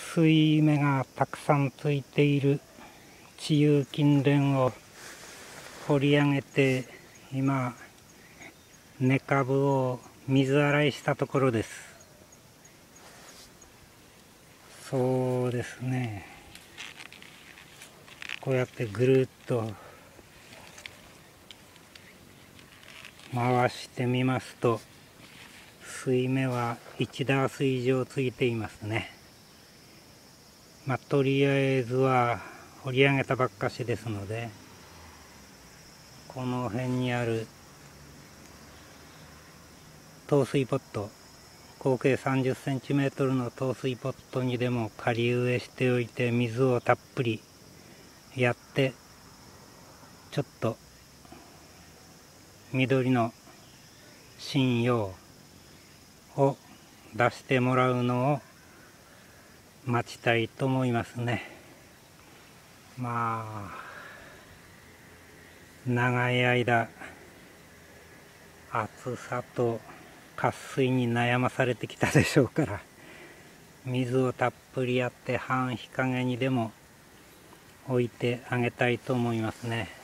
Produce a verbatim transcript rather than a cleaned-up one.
水芽がたくさんついている地有金蓮を掘り上げて、今根株を水洗いしたところです。そうですね、こうやってぐるっと回してみますと、水芽はいちダース以上ついていますね。まあ、とりあえずは掘り上げたばっかしですので、この辺にある透水ポット、合計さんじゅっセンチメートルの透水ポットにでも仮植えしておいて、水をたっぷりやって、ちょっと緑の針葉を出してもらうのを待ちたいと思いますね。まあ長い間暑さと渇水に悩まされてきたでしょうから、水をたっぷりやって半日陰にでも置いてあげたいと思いますね。